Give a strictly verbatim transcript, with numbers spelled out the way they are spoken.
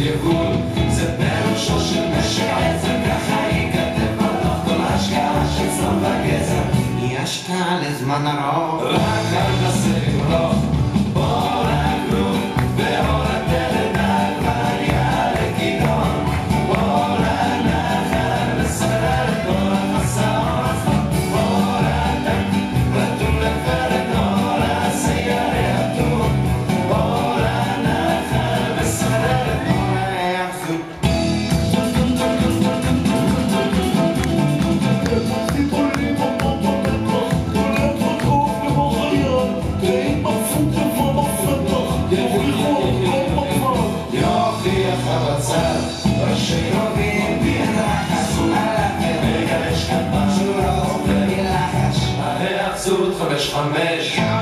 יבול, זה פירושו של משק עצם, ככה ייכתב בדוח כל השקעה של צלם וגזע, היא השקעה לזמן ארוך, רק אל תעשה גבולות, בוא לגרום, ואור התלת כבר יעלה כידון, בוא לנחל וסרר את כל החסאון עצמם, בוא לדם, רתום לפרק אור הסיירי אטום, בוא לנחל וסרר את כל היחסות. יוכיח הבצל, ראשי רובים בירחש, על הפרק יש כאן משהו רוב ומלחש, ההיאחזות חמש חמש